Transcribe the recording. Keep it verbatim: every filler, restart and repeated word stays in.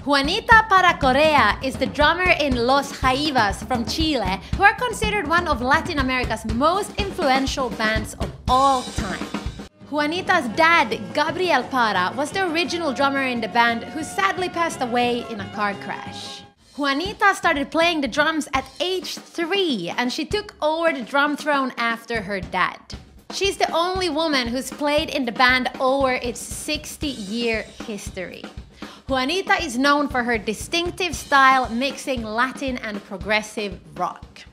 Juanita Parra Correa is the drummer in Los Jaivas from Chile, who are considered one of Latin America's most influential bands of all time. Juanita's dad, Gabriel Parra, was the original drummer in the band who sadly passed away in a car crash. Juanita started playing the drums at age three, and she took over the drum throne after her dad. She's the only woman who's played in the band over its sixty-year history. Juanita is known for her distinctive style mixing Latin and progressive rock.